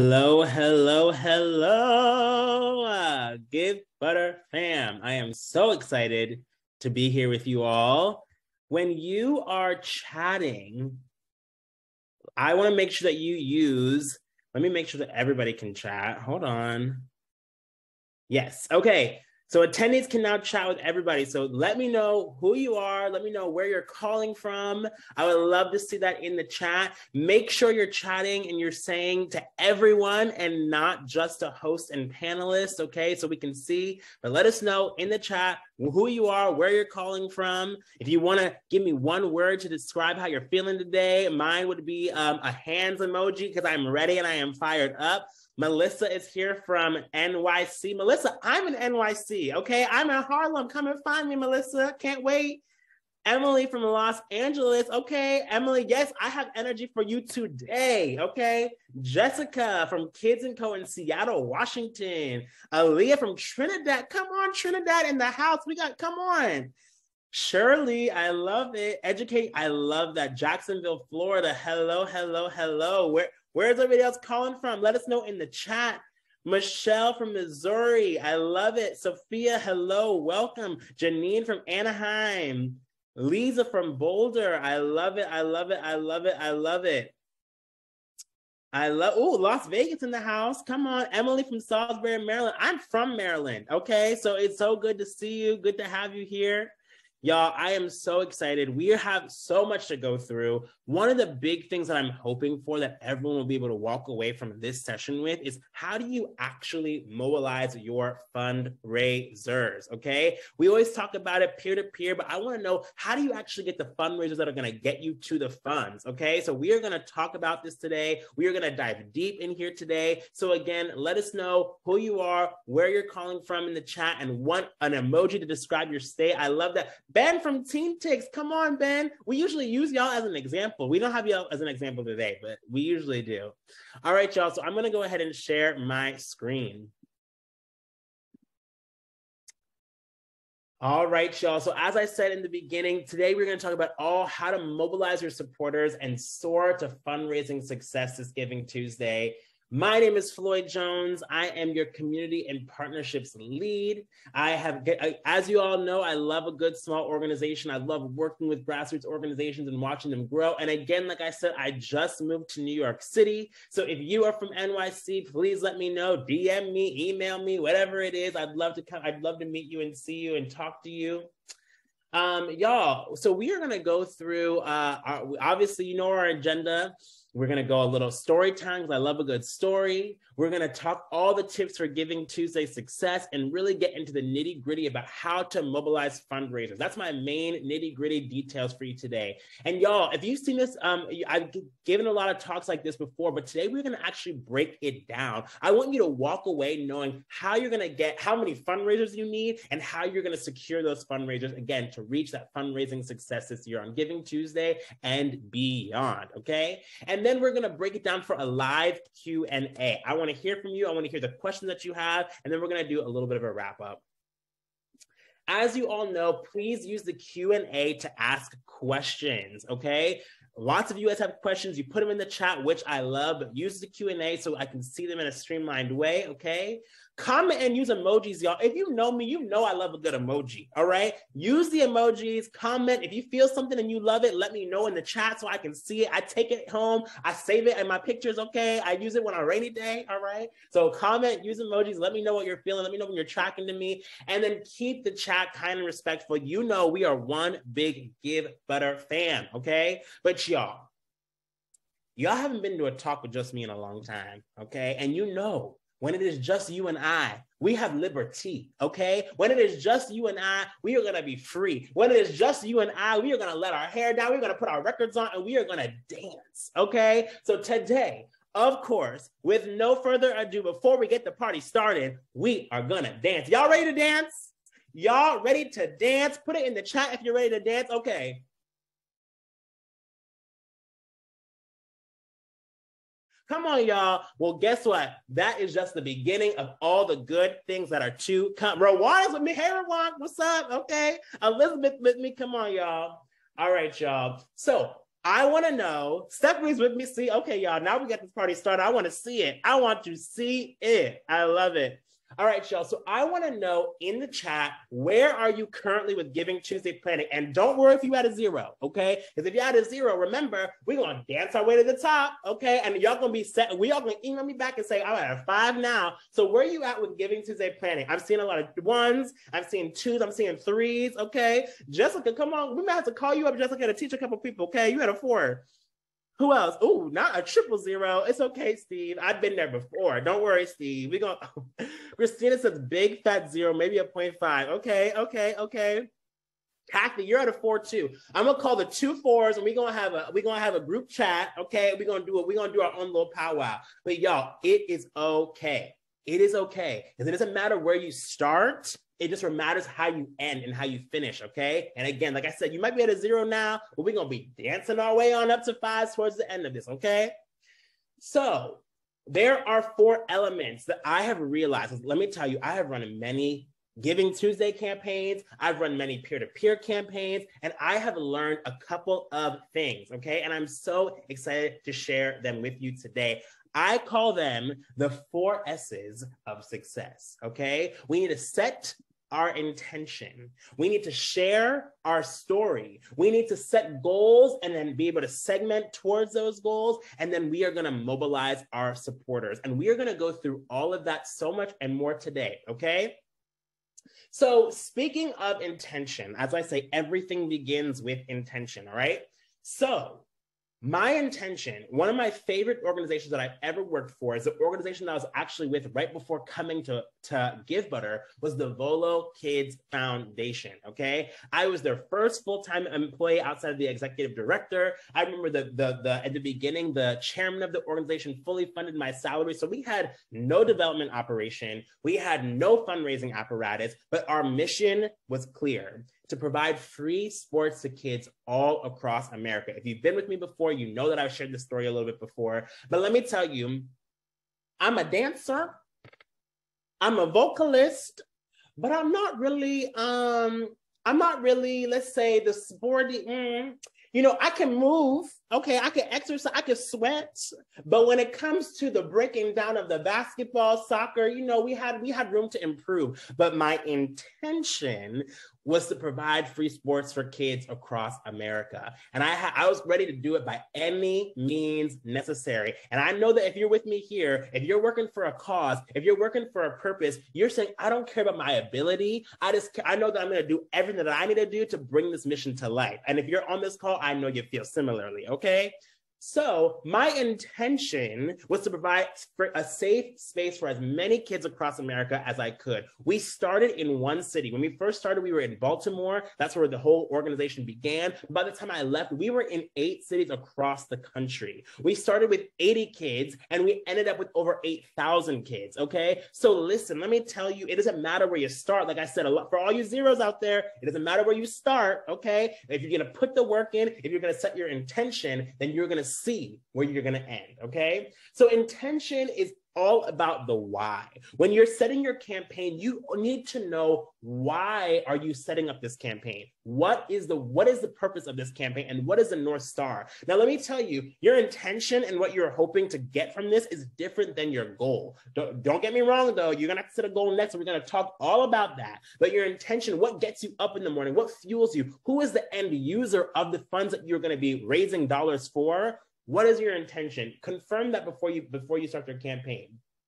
Hello, hello, hello, Givebutter fam. I am so excited to be here with you all. When you are chatting, I want to make sure that you use, let me make sure that everybody can chat. Hold on. Yes, okay. So attendees can now chat with everybody. So let me know who you are. Let me know where you're calling from. I would love to see that in the chat. Make sure you're chatting and you're saying to everyone and not just to host and panelists, okay? So we can see, but let us know in the chat who you are, where you're calling from. If you want to give me one word to describe how you're feeling today, mine would be a hands emoji because I'm ready and I am fired up. Melissa is here from NYC. Melissa, I'm in NYC, okay? I'm in Harlem. Come and find me, Melissa. Can't wait. Emily from Los Angeles. Okay, Emily, yes, I have energy for you today, okay? Jessica from Kids & Co. in Seattle, Washington. Aaliyah from Trinidad. Come on, Trinidad in the house. Come on. Shirley, I love it. Educate, I love that. Jacksonville, Florida. Hello, hello, hello. Where's everybody else calling from? Let us know in the chat. Michelle from Missouri. I love it. Sophia, hello. Welcome. Janine from Anaheim. Lisa from Boulder. I love it. I love it. I love it. I love it. Las Vegas in the house. Come on. Emily from Salisbury, Maryland. I'm from Maryland. Okay. So it's so good to see you. Good to have you here. Y'all, I am so excited. We have so much to go through. One of the big things that I'm hoping for that everyone will be able to walk away from this session with is how do you actually mobilize your fundraisers, okay? We always talk about it peer-to-peer, but I want to know how do you actually get the fundraisers that are going to get you to the funds, okay? So we are going to talk about this today. We are going to dive deep in here today. So again, let us know who you are, where you're calling from in the chat, and want an emoji to describe your state. I love that. Ben from Teen Tics, come on, Ben. We usually use y'all as an example. We don't have y'all as an example today, but we usually do. All right, y'all, so I'm gonna go ahead and share my screen. All right, y'all. So as I said in the beginning, today we're going to talk about how to mobilize your supporters and soar to fundraising success this Giving Tuesday. My name is Floyd Jones. I am your community and partnerships lead. As you all know, I love a good small organization. I love working with grassroots organizations and watching them grow. And again, like I said, I just moved to New York City. So if you are from NYC, please let me know, DM me, email me, whatever it is. I'd love to meet you and see you and talk to you. Y'all, so we are going to go through, obviously, you know our agenda. We're going to go a little story time because I love a good story. We're going to talk all the tips for Giving Tuesday success and really get into the nitty gritty about how to mobilize fundraisers. That's my main nitty gritty details for you today. And y'all, if you've seen this, I've given a lot of talks like this before, but today we're going to actually break it down. I want you to walk away knowing how you're going to get, how many fundraisers you need and how you're going to secure those fundraisers, again, to reach that fundraising success this year on Giving Tuesday and beyond, okay? And then we're going to break it down for a live Q&A. I want to hear from you. I want to hear the questions that you have, and then we're going to do a little bit of a wrap up. As you all know, please use the Q&A to ask questions, okay? Lots of you guys have questions. You put them in the chat, which I love, but use the Q&A so I can see them in a streamlined way, okay? Comment and use emojis, y'all. If you know me, you know I love a good emoji, all right? Use the emojis, comment. If you feel something and you love it, let me know in the chat so I can see it. I take it home. I save it in my pictures, okay? I use it on a rainy day, all right? So comment, use emojis. Let me know what you're feeling. Let me know when you're tracking to me. And then keep the chat kind and respectful. You know we are one big Givebutter fam, okay? But y'all haven't been to a talk with just me in a long time, okay? And you know, when it is just you and I, we have liberty, okay? When it is just you and I, we are going to be free. When it is just you and I, we are going to let our hair down. We're going to put our records on and we are going to dance, okay? So today, of course, with no further ado, before we get the party started, we are going to dance. Y'all ready to dance? Y'all ready to dance? Put it in the chat if you're ready to dance. Okay. Come on, y'all. Well, guess what? That is just the beginning of all the good things that are to come. Rowan is with me. Hey, Rowan, what's up? Okay. Elizabeth with me. Come on, y'all. All right, y'all. So I want to know, Stephanie's with me. See, okay, y'all, now we got this party started. I want to see it. I want to see it. I love it. All right, y'all. So I want to know in the chat, where are you currently with Giving Tuesday planning? And don't worry if you had a 0, okay? Because if you had a 0, remember, we're going to dance our way to the top, okay? And y'all going to be set. We all going to email me back and say, I'm at a 5 now. So where are you at with Giving Tuesday planning? I'm seeing a lot of 1s. I'm seeing 2s. I'm seeing 3s, okay? Jessica, come on. We might have to call you up, Jessica, to teach a couple people, okay? You had a 4. Who else? Oh, not a 000. It's okay, Steve. I've been there before. Don't worry, Steve. We're going to... Christina says big fat 0, maybe a 0.5. Okay. Kathy, you're at a 4 too. I'm gonna call the 2 4s, and we're gonna have a group chat. Okay, we're gonna do our own little powwow. But y'all, it is okay. It is okay, because it doesn't matter where you start. It just matters how you end and how you finish, okay? And again, like I said, you might be at a 0 now, but we're going to be dancing our way on up to 5 towards the end of this, okay? So there are 4 elements that I have realized. Let me tell you, I have run many Giving Tuesday campaigns. I've run many peer-to-peer campaigns, and I have learned a couple of things, okay? And I'm so excited to share them with you today. I call them the 4 S's of success, okay? We need to set our intention. We need to share our story. We need to set goals and then be able to segment towards those goals. And then we are going to mobilize our supporters. And we are going to go through all of that so much and more today, okay? So speaking of intention, as I say, everything begins with intention, all right? So my intention, one of my favorite organizations that I've ever worked for, is the organization that I was actually with right before coming to Givebutter, was the Volo Kids Foundation, okay? I was their first full-time employee outside of the executive director. I remember at the beginning, the chairman of the organization fully funded my salary. So we had no development operation. We had no fundraising apparatus, but our mission was clear: to provide free sports to kids all across America. If you've been with me before, you know that I've shared this story a little bit before. But let me tell you, I'm a dancer, I'm a vocalist, but I'm not really, let's say, the sporty, I can move, okay, I can exercise, I can sweat, but when it comes to the breaking down of the basketball, soccer, we had room to improve. But my intention was to provide free sports for kids across America. And I was ready to do it by any means necessary. And I know that if you're with me here, if you're working for a cause, if you're working for a purpose, you're saying, I don't care about my ability. I know that I'm going to do everything that I need to do to bring this mission to life. And if you're on this call, I know you feel similarly, okay? So my intention was to provide a safe space for as many kids across America as I could. We started in one city. When we first started, we were in Baltimore. That's where the whole organization began. By the time I left, we were in 8 cities across the country. We started with 80 kids, and we ended up with over 8,000 kids, okay? So listen, let me tell you, it doesn't matter where you start. Like I said, for all you zeros out there, it doesn't matter where you start, okay? If you're going to put the work in, if you're going to set your intention, then you're going to see where you're going to end, okay? So intention is all about the why. When you're setting your campaign, you need to know, why are you setting up this campaign? What is the purpose of this campaign, and what is the North Star? Now, let me tell you, your intention and what you're hoping to get from this is different than your goal. Don't get me wrong, though. You're going to have to set a goal next, and we're going to talk all about that. But your intention, what gets you up in the morning? What fuels you? Who is the end user of the funds that you're going to be raising dollars for? What is your intention? Confirm that before you start your campaign.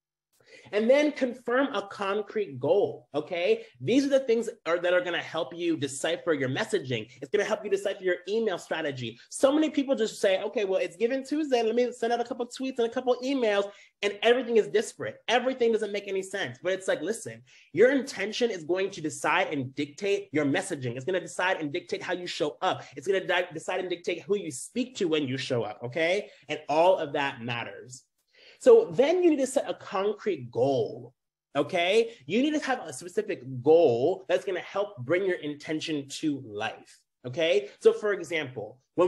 And then confirm a concrete goal, okay? These are the things that are gonna help you decipher your messaging. It's gonna help you decipher your email strategy. So many people just say, okay, well, it's Giving Tuesday, let me send out a couple tweets and a couple emails, and everything is disparate. Everything doesn't make any sense. But it's like, listen, your intention is going to decide and dictate your messaging. It's gonna decide and dictate how you show up. It's gonna decide and dictate who you speak to when you show up, okay? And all of that matters. So then you need to set a concrete goal, okay? You need to have a specific goal that's going to help bring your intention to life, okay? So for example, when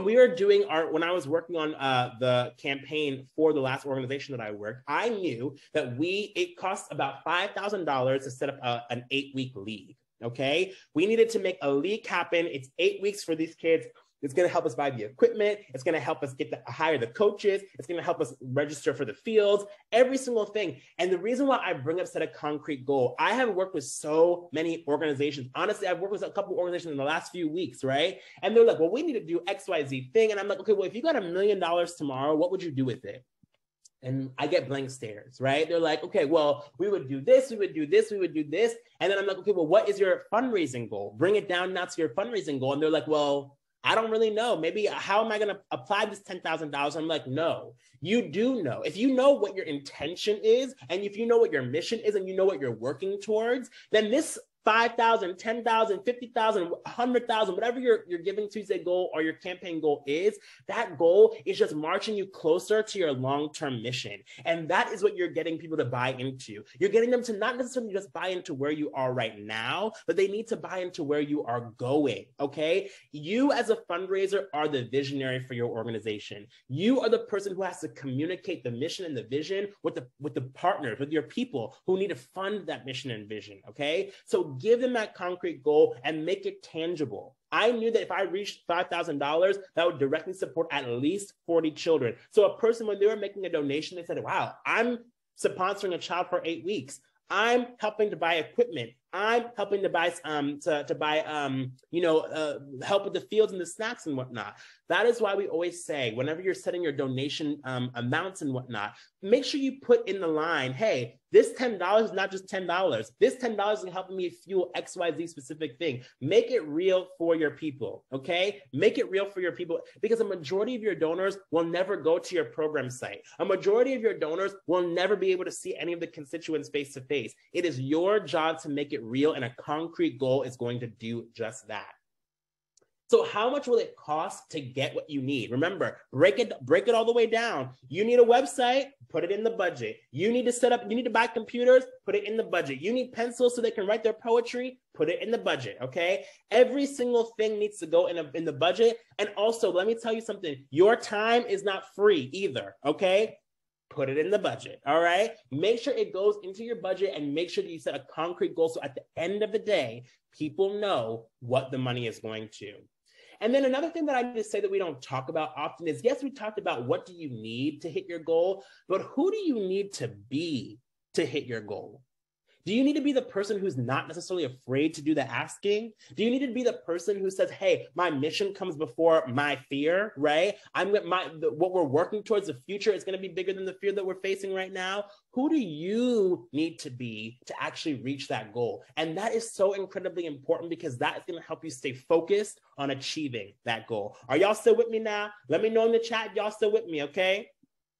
I was working on the campaign for the last organization that I worked, I knew that it cost about $5,000 to set up an 8-week league, okay? We needed to make a league happen. It's 8 weeks for these kids. It's going to help us buy the equipment. It's going to help us hire the coaches. It's going to help us register for the fields, every single thing. And the reason why I bring up set a concrete goal, I have worked with so many organizations. Honestly, I've worked with a couple of organizations in the last few weeks, right? And they're like, well, we need to do XYZ thing. And I'm like, okay, well, if you got $1 million tomorrow, what would you do with it? And I get blank stares, right? They're like, okay, well, we would do this, we would do this, we would do this. And then I'm like, okay, well, what is your fundraising goal? Bring it down now to your fundraising goal. And they're like, well, I don't really know. Maybe how am I going to apply this $10,000? I'm like, no, you do know. If you know what your intention is, and if you know what your mission is, and you know what you're working towards, then this 5,000, 10,000, 50,000, 100,000, whatever your Giving Tuesday goal or your campaign goal is, that goal is just marching you closer to your long-term mission. And that is what you're getting people to buy into. You're getting them to not necessarily just buy into where you are right now, but they need to buy into where you are going, okay? You as a fundraiser are the visionary for your organization. You are the person who has to communicate the mission and the vision with the partners, with your people who need to fund that mission and vision, okay? So give them that concrete goal and make it tangible. I knew that if I reached $5,000, that would directly support at least 40 children. So a person, when they were making a donation, they said, wow, I'm sponsoring a child for 8 weeks. I'm helping to buy equipment. I'm helping to buy help with the fields and the snacks and whatnot. That is why we always say, whenever you're setting your donation amounts and whatnot, make sure you put in the line, hey, this $10 is not just $10. This $10 is helping me fuel XYZ specific thing. Make it real for your people, okay? Make it real for your people, because a majority of your donors will never go to your program site. A majority of your donors will never be able to see any of the constituents face to face. It is your job to make it real, and a concrete goal is going to do just that. So how much will it cost to get what you need? Remember, break it all the way down. You need a website, put it in the budget. You need to buy computers, put it in the budget. You need pencils so they can write their poetry, put it in the budget, okay? Every single thing needs to go in the budget. And also, let me tell you something, your time is not free either, okay? Put it in the budget, all right? Make sure it goes into your budget, and make sure that you set a concrete goal so at the end of the day, people know what the money is going to. And then another thing that I need to say that we don't talk about often is, yes, we talked about what do you need to hit your goal, but who do you need to be to hit your goal? Do you need to be the person who's not necessarily afraid to do the asking? Do you need to be the person who says, hey, my mission comes before my fear, right? What we're working towards, the future is going to be bigger than the fear that we're facing right now. Who do you need to be to actually reach that goal? And that is so incredibly important, because that is going to help you stay focused on achieving that goal. Are y'all still with me now? Let me know in the chat if y'all still with me, okay?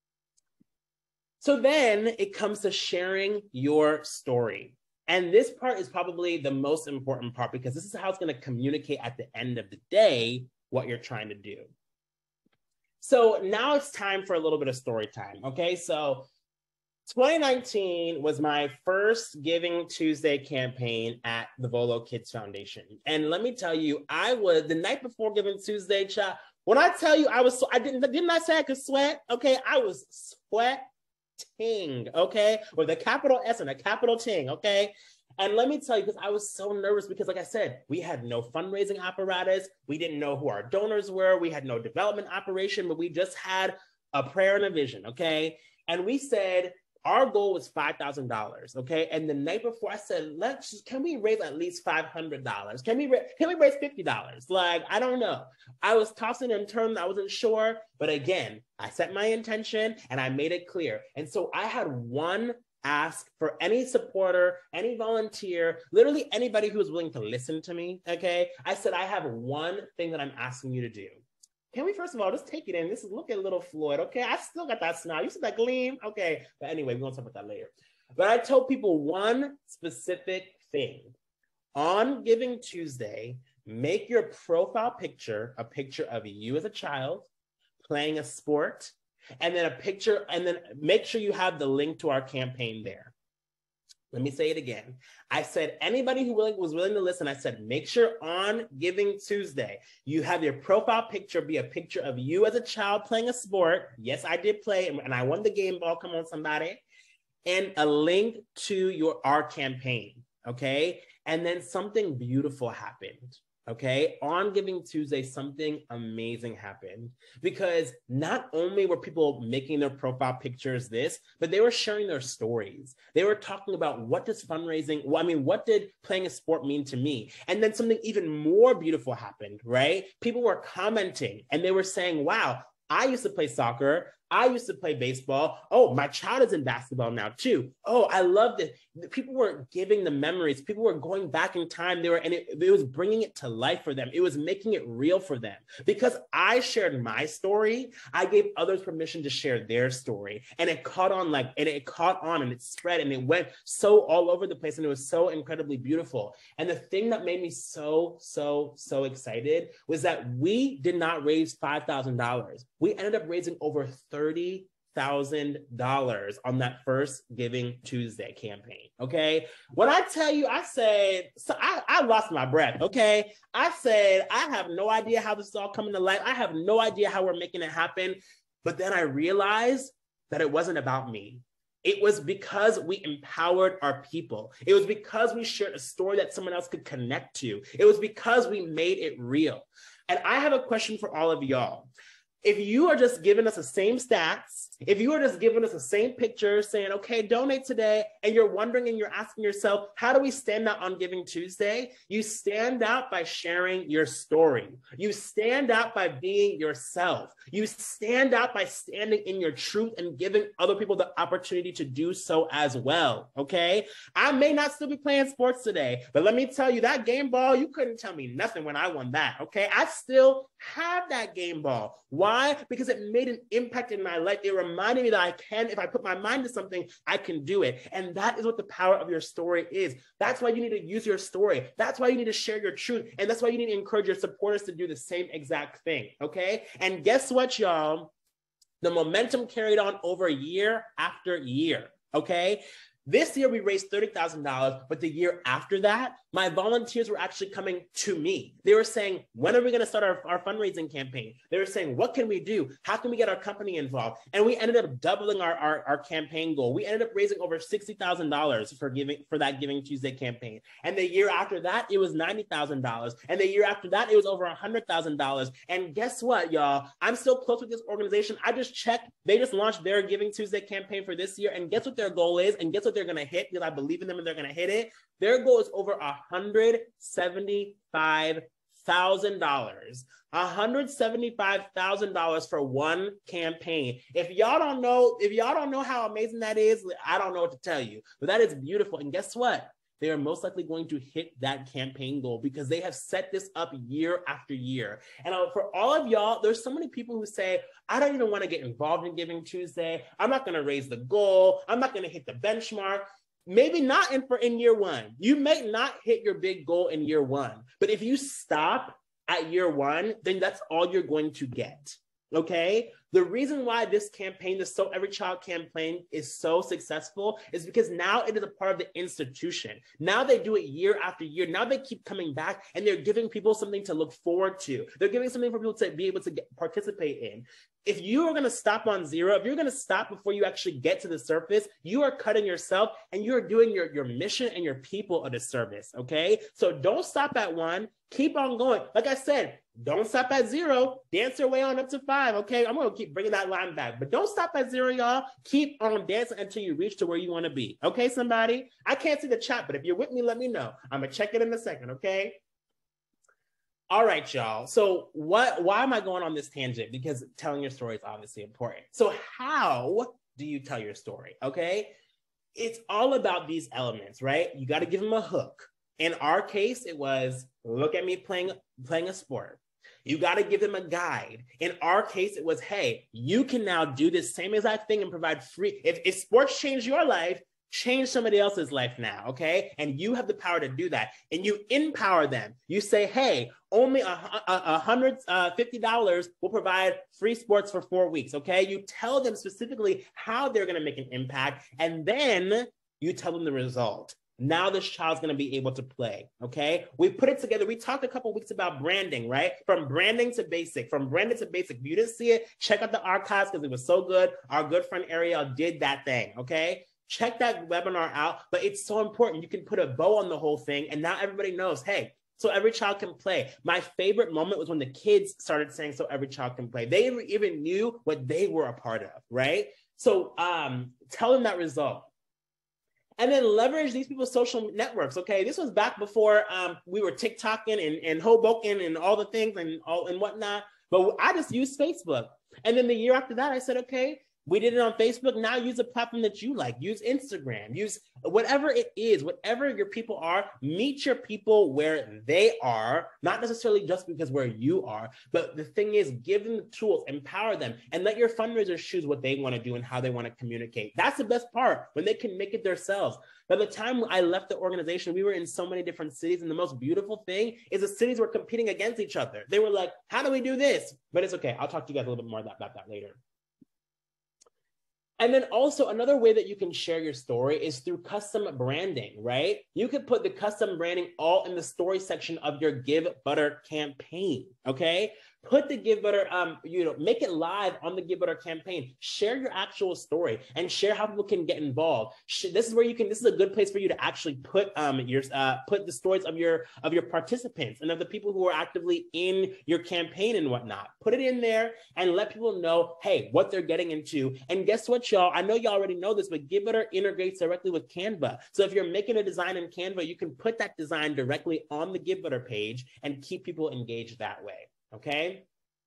So then it comes to sharing your story. And this part is probably the most important part, because this is how it's going to communicate at the end of the day what you're trying to do. So now it's time for a little bit of story time. Okay, so 2019 was my first Giving Tuesday campaign at the Volo Kids Foundation. And let me tell you, I was the night before Giving Tuesday, child, when I tell you didn't I say I could sweat? Okay, I was sweating, okay, with a capital S and a capital Ting, okay? And let me tell you, because I was so nervous, because like I said, we had no fundraising apparatus. We didn't know who our donors were. We had no development operation, but we just had a prayer and a vision, okay? And we said, our goal was $5,000, okay? And the night before, I said, can we raise at least $500? Can we raise $50? Like, I don't know. I was tossing and turning, I wasn't sure. But again, I set my intention and I made it clear. And so I had one ask for any supporter, any volunteer, literally anybody who was willing to listen to me, okay? I said, I have one thing that I'm asking you to do. Can we first of all just take it in? Look at little Floyd, okay? I still got that smile. You see that gleam? Okay. But anyway, we're going to talk about that later. But I told people one specific thing. On Giving Tuesday, make your profile picture a picture of you as a child playing a sport, and then make sure you have the link to our campaign there. Let me say it again. I said, anybody who was willing to listen, I said, make sure on Giving Tuesday, you have your profile picture be a picture of you as a child playing a sport. Yes, I did play, and I won the game ball. Come on, somebody. And a link to our campaign, okay? And then something beautiful happened. okay, on Giving Tuesday, something amazing happened because not only were people making their profile pictures this, but they were sharing their stories. They were talking about what does fundraising, what did playing a sport mean to me? And then something even more beautiful happened, right? People were commenting and they were saying, wow, I used to play soccer. I used to play baseball. Oh, my child is in basketball now too. Oh, I love this. People were giving the memories. People were going back in time. It was bringing it to life for them. It was making it real for them. Because I shared my story, I gave others permission to share their story. And it caught on and it spread and it went so all over the place. And it was so incredibly beautiful. And the thing that made me so excited was that we did not raise $5,000. We ended up raising over $30,000 on that first Giving Tuesday campaign, okay? When I tell you, I lost my breath, okay? I said, I have no idea how this is all coming to life. I have no idea how we're making it happen. But then I realized that it wasn't about me. It was because we empowered our people. It was because we shared a story that someone else could connect to. It was because we made it real. And I have a question for all of y'all. If you are just giving us the same stats, if you are just giving us the same picture saying, okay, donate today, and you're wondering and you're asking yourself, how do we stand out on Giving Tuesday? You stand out by sharing your story. You stand out by being yourself. You stand out by standing in your truth and giving other people the opportunity to do so as well, okay? I may not still be playing sports today, but let me tell you, that game ball, you couldn't tell me nothing when I won that, okay? I still have that game ball. Why? Because it made an impact in my life. It reminded me that I can, if I put my mind to something, I can do it. And that is what the power of your story is. That's why you need to use your story. That's why you need to share your truth. And that's why you need to encourage your supporters to do the same exact thing, okay? And guess what, y'all? The momentum carried on over year after year, okay? This year we raised $30,000, but the year after that, my volunteers were actually coming to me. They were saying, when are we gonna start our fundraising campaign? They were saying, what can we do? How can we get our company involved? And we ended up doubling our campaign goal. We ended up raising over $60,000 for that Giving Tuesday campaign. And the year after that, it was $90,000. And the year after that, it was over $100,000. And guess what, y'all? I'm still close with this organization. I just checked. They just launched their Giving Tuesday campaign for this year. And guess what their goal is? And guess what they're going to hit, because I believe in them and they're going to hit it. Their goal is over $175,000. $175,000 for one campaign. If y'all don't know how amazing that is, I don't know what to tell you. But that is beautiful. And guess what? They are most likely going to hit that campaign goal because they have set this up year after year. And for all of y'all, there's so many people who say, I don't even want to get involved in Giving Tuesday. I'm not going to raise the goal. I'm not going to hit the benchmark. Maybe not in year one. You may not hit your big goal in year one. But if you stop at year one, then that's all you're going to get. Okay? The reason why this campaign, the So Every Child campaign, is so successful is because now it is a part of the institution. Now they do it year after year. Now they keep coming back and they're giving people something to look forward to. They're giving something for people to be able to participate in. If you are going to stop on zero, if you're going to stop before you actually get to the surface, you are cutting yourself and you're doing your mission and your people a disservice, okay? So don't stop at one. Keep on going. Like I said, don't stop at zero. Dance your way on up to 5, okay? I'm going to keep bringing that line back. But don't stop at 0, y'all. Keep on dancing until you reach to where you want to be. Okay, somebody? I can't see the chat, but if you're with me, let me know. I'm going to check it in a second, okay? All right, y'all. So why am I going on this tangent? Because telling your story is obviously important. So how do you tell your story, okay? It's all about these elements, right? You got to give them a hook. In our case, it was, look at me playing a sport. You got to give them a guide. In our case, it was, hey, you can now do this same exact thing and provide free. If sports change your life, change somebody else's life now, okay? And you have the power to do that. And you empower them. You say, hey, only $150 will provide free sports for 4 weeks, okay? You tell them specifically how they're going to make an impact, and then you tell them the result. Now this child's going to be able to play, okay? We put it together. We talked a couple weeks about branding, right? From branding to basic, from branding to basic. If you didn't see it, check out the archives because it was so good. Our good friend Ariel did that thing, okay? Check that webinar out, but it's so important. You can put a bow on the whole thing, and now everybody knows, hey, So every child can play. My favorite moment was when the kids started saying, so every child can play. They even knew what they were a part of, right? So tell them that result. And then leverage these people's social networks. Okay, this was back before we were TikToking and Hoboken and all the things and whatnot. But I just used Facebook. And then the year after that, I said, okay, we did it on Facebook. Now use a platform that you like. Use Instagram. Use whatever it is, whatever your people are. Meet your people where they are, not necessarily just because where you are. But the thing is, give them the tools, empower them, and let your fundraisers choose what they want to do and how they want to communicate. That's the best part, when they can make it themselves. By the time I left the organization, we were in so many different cities. And the most beautiful thing is the cities were competing against each other. They were like, how do we do this? But it's okay. I'll talk to you guys a little bit more about that later. And then also another way that you can share your story is through custom branding, right? You could put the custom branding all in the story section of your Givebutter campaign, okay? Put the Givebutter, make it live on the Givebutter campaign. Share your actual story and share how people can get involved. This is where this is a good place for you to actually put put the stories of your participants and of the people who are actively in your campaign and whatnot. Put it in there and let people know, hey, what they're getting into. And guess what, y'all? I know y'all already know this, but Givebutter integrates directly with Canva. So if you're making a design in Canva, you can put that design directly on the Givebutter page and keep people engaged that way. Okay.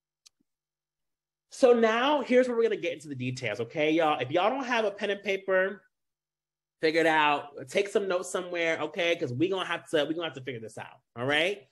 So now here's where we're going to get into the details. Okay, y'all, if y'all don't have a pen and paper, figure it out, take some notes somewhere. Okay. Cause we're going to have to figure this out. All right.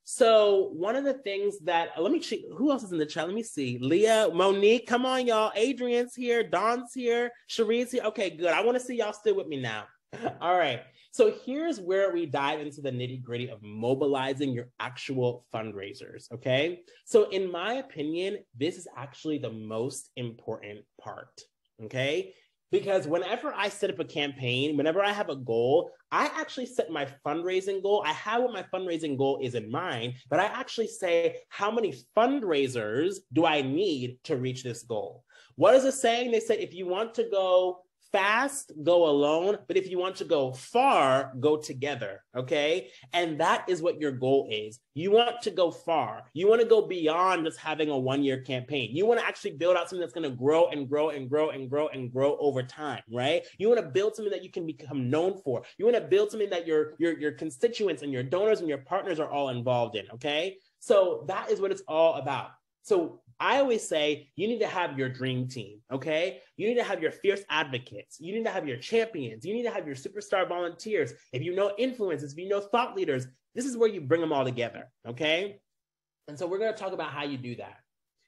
So one of the things that, let me check, who else is in the chat? Let me see. Leah, Monique, come on, y'all. Adrian's here. Dawn's here. Cherie's here. Okay, good. I want to see y'all still with me now. All right. So here's where we dive into the nitty gritty of mobilizing your actual fundraisers. Okay. So in my opinion, this is actually the most important part. Okay. Because whenever I set up a campaign, whenever I have a goal, I actually set my fundraising goal. I have what my fundraising goal is in mind, but I actually say, how many fundraisers do I need to reach this goal? What is it saying? They say, if you want to go fast, go alone, but if you want to go far, go together, okay? And that is what your goal is. You want to go far. You want to go beyond just having a one-year campaign. You want to actually build out something that's going to grow and grow and grow and grow and grow over time, right? You want to build something that you can become known for. You want to build something that your constituents and your donors and your partners are all involved in, okay? So that is what it's all about. So I always say you need to have your dream team, okay? You need to have your fierce advocates. You need to have your champions. You need to have your superstar volunteers. If you know influencers, if you know thought leaders, this is where you bring them all together, okay? And so we're going to talk about how you do that.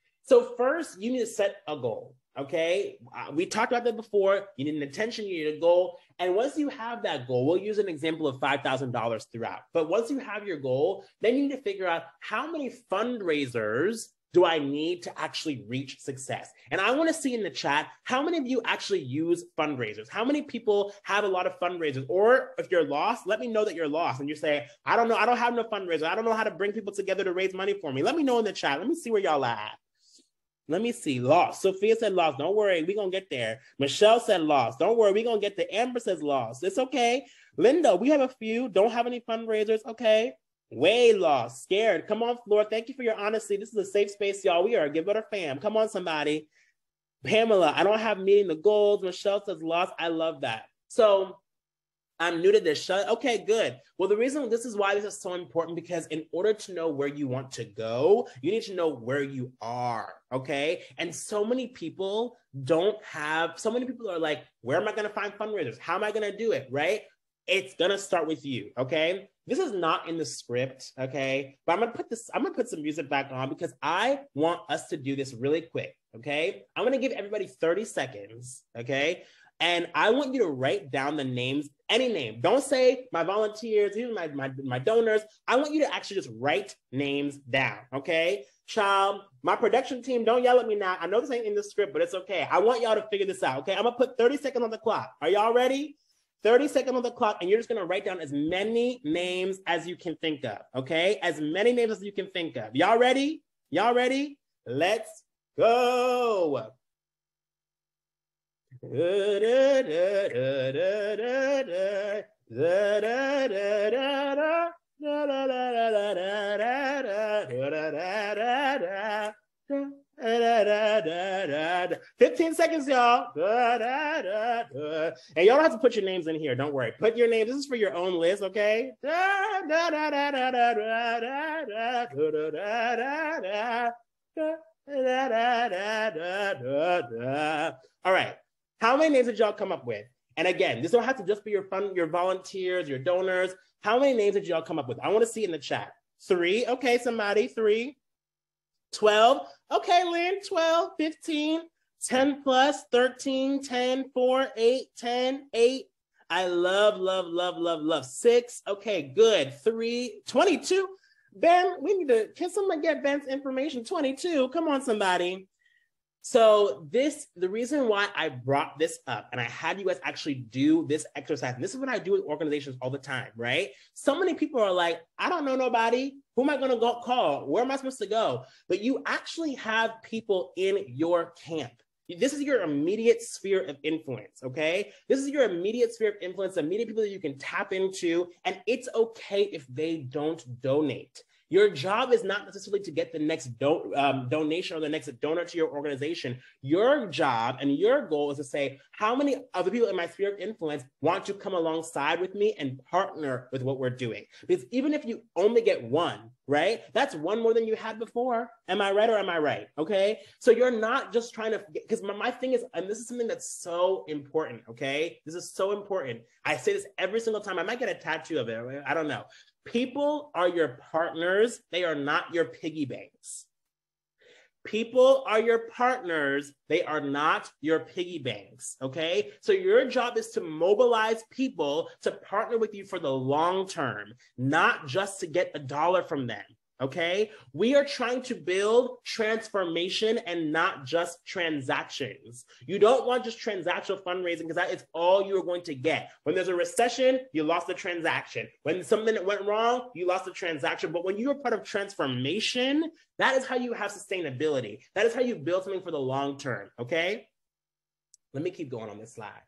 So first, you need to set a goal, okay? We talked about that before. You need an intention, you need a goal. And once you have that goal, we'll use an example of $5,000 throughout. But once you have your goal, then you need to figure out how many fundraisers do I need to actually reach success? And I want to see in the chat, how many of you actually use fundraisers? How many people have a lot of fundraisers? Or if you're lost, let me know that you're lost. And you say, I don't know, I don't have no fundraiser. I don't know how to bring people together to raise money for me. Let me know in the chat. Let me see where y'all at. Let me see. Lost. Sophia said lost. Don't worry. We're going to get there. Michelle said lost. Don't worry. We're going to get there. Amber says lost. It's okay. Linda, we have a few. Don't have any fundraisers. Okay. Way lost, scared. Come on, Floor. Thank you for your honesty. This is a safe space, y'all. We are a Givebutter fam. Come on, somebody. Pamela, I don't have meeting the goals. Michelle says lost. I love that. So I'm new to this. Okay, good. Well, the reason this is why this is so important, because in order to know where you want to go, you need to know where you are. Okay. And so many people are like, where am I going to find fundraisers? How am I going to do it? Right? It's going to start with you. Okay. This is not in the script. Okay. But I'm going to put some music back on because I want us to do this really quick. Okay. I'm going to give everybody 30 seconds. Okay. And I want you to write down the names, any name. Don't say my volunteers, even my donors. I want you to actually just write names down. Okay. Child, my production team, don't yell at me now. I know this ain't in the script, but it's okay. I want y'all to figure this out. Okay. I'm going to put 30 seconds on the clock. Are y'all ready? 30 seconds on the clock, and you're just going to write down as many names as you can think of, okay? As many names as you can think of. Y'all ready? Y'all ready? Let's go. 15 seconds, y'all. And y'all don't have to put your names in here. Don't worry. Put your names. This is for your own list, okay? All right. How many names did y'all come up with? And again, this don't have to just be your volunteers, your donors. How many names did y'all come up with? I want to see in the chat. 3. Okay, somebody. 3. 12. Okay, Lynn. 12, 15, 10 plus, 13, 10, 4, 8, 10, 8. I love. 6. Okay, good. 3, 22. Ben, can someone get Ben's information? 22. Come on, somebody. So the reason why I brought this up and I had you guys actually do this exercise, and this is what I do with organizations all the time, right? So many people are like, I don't know nobody. Who am I going to go call? Where am I supposed to go? But you actually have people in your camp. This is your immediate sphere of influence, okay? This is your immediate sphere of influence, immediate people that you can tap into, and it's okay if they don't donate. Your job is not necessarily to get the next donation or the next donor to your organization. Your job and your goal is to say, how many other people in my sphere of influence want to come alongside with me and partner with what we're doing? Because even if you only get one, right? That's one more than you had before. Am I right or am I right? Okay. So you're not just trying to, because my thing is, and this is something that's so important, okay? This is so important. I say this every single time. I might get a tattoo of it. I don't know. People are your partners. They are not your piggy banks. People are your partners. They are not your piggy banks, okay? So your job is to mobilize people to partner with you for the long term, not just to get $1 from them. Okay, we are trying to build transformation and not just transactions. You don't want just transactional fundraising because that is all you're going to get. When there's a recession, you lost the transaction. When something went wrong, you lost the transaction. But when you're part of transformation, that is how you have sustainability. That is how you build something for the long term. Okay, let me keep going on this slide.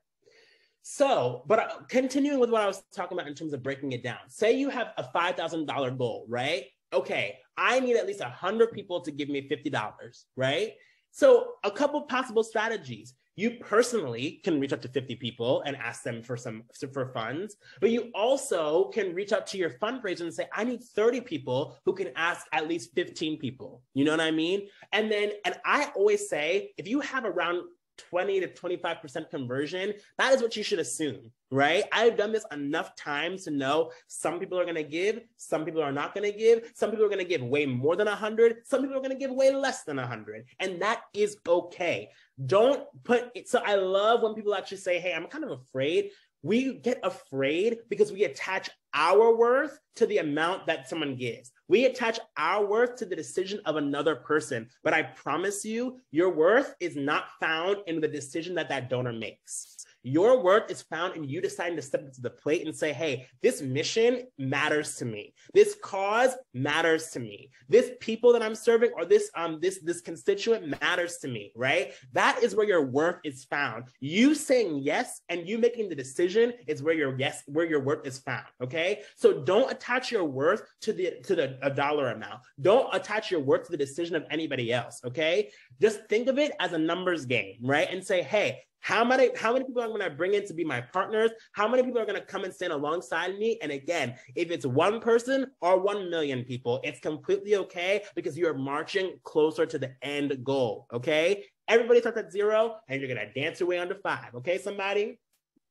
So, but continuing with what I was talking about in terms of breaking it down, say you have a $5,000 goal, right? Okay, I need at least 100 people to give me $50, right? So a couple possible strategies. You personally can reach out to 50 people and ask them for funds, but you also can reach out to your fundraiser and say, I need 30 people who can ask at least 15 people. You know what I mean? And I always say, if you have around 20 to 25% conversion, that is what you should assume, right? I've done this enough times to know some people are going to give, some people are not going to give, some people are going to give way more than 100, some people are going to give way less than 100, and that is okay. Don't put it. So I love when people actually say, hey, I'm kind of afraid. We get afraid because we attach our worth to the amount that someone gives. We attach our worth to the decision of another person. But I promise you, your worth is not found in the decision that donor makes. Your worth is found in you deciding to step into the plate and say, hey, this mission matters to me. This cause matters to me. This people that I'm serving or this constituent matters to me, right? That is where your worth is found. You saying yes and you making the decision is where your worth is found, okay? So don't attach your worth to a dollar amount. Don't attach your worth to the decision of anybody else, okay? Just think of it as a numbers game, right? And say, hey, how many people I'm going to bring in to be my partners? How many people are going to come and stand alongside me? And again, if it's one person or 1 million people, it's completely okay because you're marching closer to the end goal, okay? Everybody starts at 0 and you're going to dance your way onto 5, okay, somebody?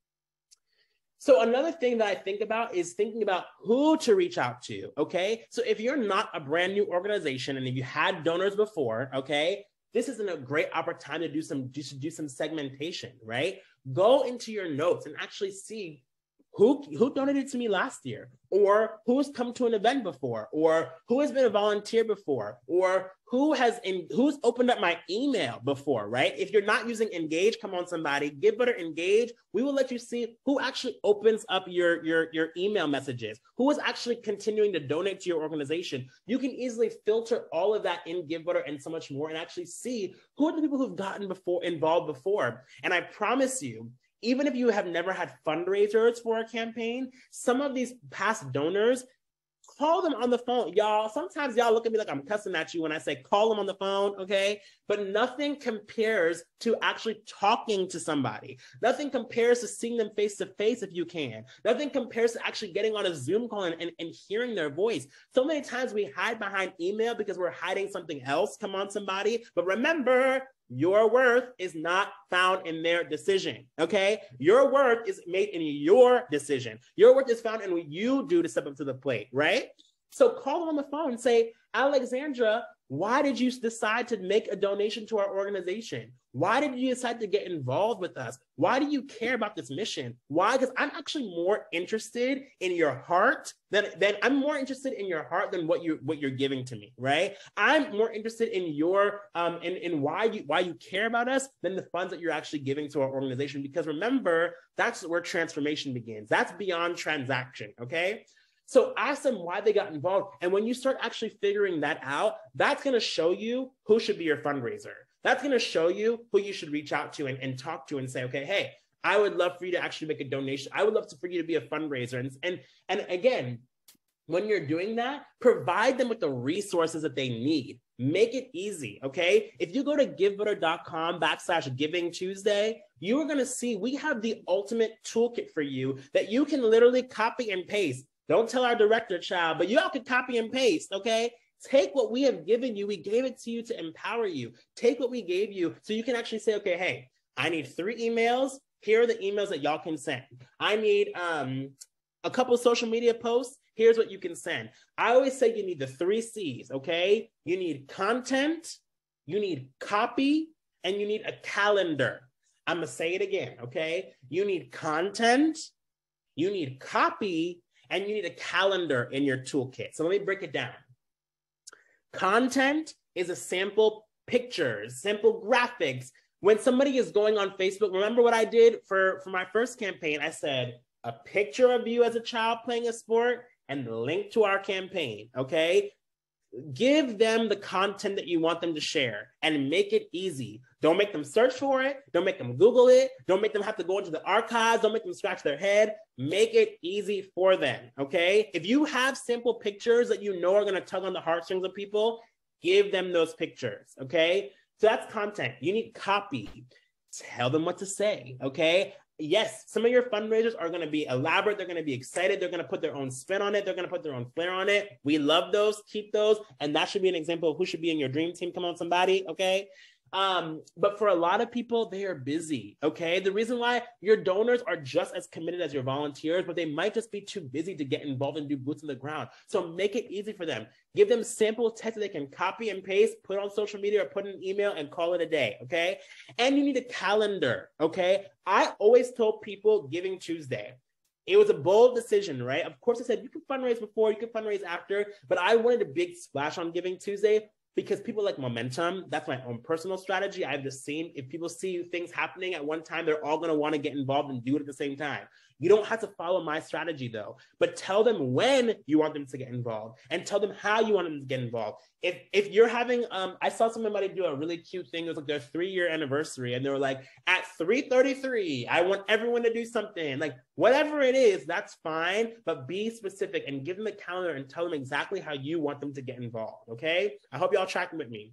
So another thing that I think about is thinking about who to reach out to, okay? So if you're not a brand new organization and if you had donors before, okay, this isn't a great opportunity to do some segmentation, right? Go into your notes and actually see who donated to me last year, or who's come to an event before, or who has been a volunteer before, or who's opened up my email before, right? If you're not using Engage, come on somebody, Givebutter Engage. We will let you see who actually opens up your email messages, who is actually continuing to donate to your organization. You can easily filter all of that in Givebutter and so much more and actually see who are the people who've gotten involved before. And I promise you, even if you have never had fundraisers for a campaign, some of these past donors call them on the phone. Y'all, sometimes y'all look at me like I'm cussing at you when I say call them on the phone, okay? But nothing compares to actually talking to somebody. Nothing compares to seeing them face to face if you can. Nothing compares to actually getting on a Zoom call and hearing their voice. So many times we hide behind email because we're hiding something else. Come on, somebody. But remember, your worth is not found in their decision, okay? Your worth is made in your decision. Your worth is found in what you do to step up to the plate, right? So call them on the phone and say, Alexandra, why did you decide to make a donation to our organization? Why did you decide to get involved with us? Why do you care about this mission? Why? Because I'm actually more interested in your heart than I'm more interested in your heart than what you're giving to me, right? I'm more interested in your in why you care about us than the funds that you're actually giving to our organization. Because remember, that's where transformation begins. That's beyond transaction, okay? So ask them why they got involved. And when you start actually figuring that out, that's going to show you who should be your fundraiser. That's going to show you who you should reach out to and talk to and say, okay, hey, I would love for you to actually make a donation. I would love for you to be a fundraiser. And again, when you're doing that, provide them with the resources that they need. Make it easy, okay? If you go to givebutter.com/Giving Tuesday, you are going to see we have the ultimate toolkit for you that you can literally copy and paste. Don't tell our director, child, but you all can copy and paste, okay? Take what we have given you. We gave it to you to empower you. Take what we gave you so you can actually say, okay, hey, I need 3 emails. Here are the emails that y'all can send. I need a couple of social media posts. Here's what you can send. I always say you need the 3 C's, okay? You need content, you need copy, and you need a calendar. I'm going to say it again, okay? You need content, you need copy, and you need a calendar in your toolkit. So let me break it down. Content is a sample pictures, sample graphics. When somebody is going on Facebook, remember what I did for my first campaign? I said, a picture of you as a child playing a sport and the link to our campaign, okay? Give them the content that you want them to share and make it easy. Don't make them search for it. Don't make them Google it. Don't make them have to go into the archives. Don't make them scratch their head. Make it easy for them, okay? If you have simple pictures that you know are going to tug on the heartstrings of people, give them those pictures, okay? So that's content. You need copy. Tell them what to say, okay? Yes, some of your fundraisers are going to be elaborate. They're going to be excited. They're going to put their own spin on it. They're going to put their own flair on it. We love those. Keep those. And that should be an example of who should be in your dream team. Come on, somebody. Okay. But for a lot of people, they are busy. Okay. The reason why your donors are just as committed as your volunteers, but they might just be too busy to get involved and do boots on the ground. So make it easy for them. Give them sample text that they can copy and paste, put on social media or put in an email and call it a day. Okay. And you need a calendar. Okay. I always told people Giving Tuesday. It was a bold decision, right? Of course, I said you can fundraise before, you can fundraise after, but I wanted a big splash on Giving Tuesday because people like momentum. That's my own personal strategy. I've just seen if people see things happening at one time, they're all going to want to get involved and do it at the same time. You don't have to follow my strategy though, but tell them when you want them to get involved and tell them how you want them to get involved. If you're having, I saw somebody do a really cute thing. It was like their 3-year anniversary and they were like, at 3:33, I want everyone to do something. Like whatever it is, that's fine, but be specific and give them a calendar and tell them exactly how you want them to get involved, okay? I hope y'all tracking with me.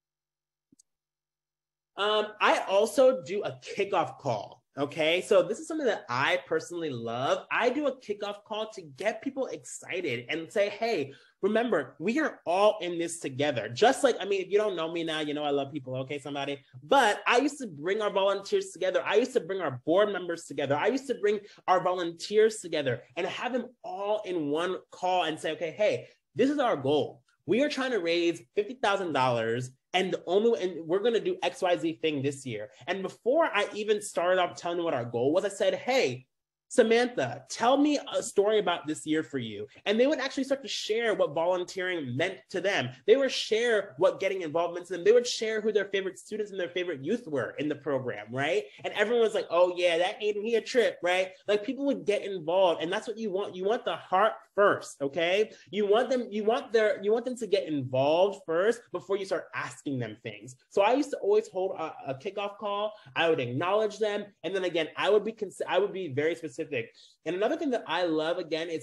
I also do a kickoff call. Okay, so this is something that I personally love. I do a kickoff call to get people excited and say, hey, remember, we are all in this together. Just like, I mean, if you don't know me now, you know I love people, okay, somebody? But I used to bring our volunteers together. I used to bring our board members together. I used to bring our volunteers together and have them all in one call and say, okay, hey, this is our goal. We are trying to raise $50,000 and we're going to do XYZ thing this year. And before I even started off telling them what our goal was, I said, hey, Samantha, tell me a story about this year for you. And they would actually start to share what volunteering meant to them. They would share what getting involved meant to them. They would share who their favorite students and their favorite youth were in the program, right? And everyone was like, oh yeah, that made me a trip, right? Like people would get involved and that's what you want. You want the heart first, okay? You want them to get involved first before you start asking them things. So I used to always hold a kickoff call. I would acknowledge them. And then again, I would be very specific. And another thing that I love, again, is